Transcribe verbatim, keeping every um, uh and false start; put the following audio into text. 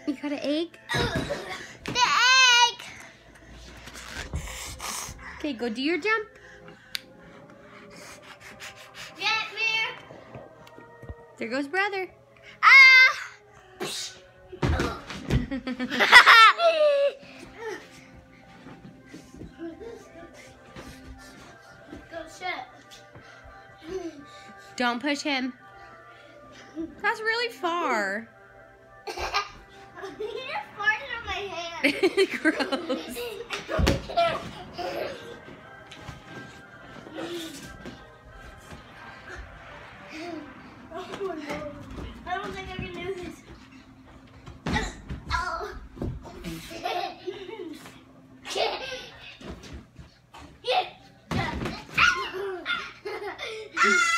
You got an egg? The egg! Okay, go do your jump. Get me! There goes brother. Ah! Go shit. Don't push him. That's really far. He just farted on my hand. Gross. Oh my God. I don't think I can do this. Oh. Yeah.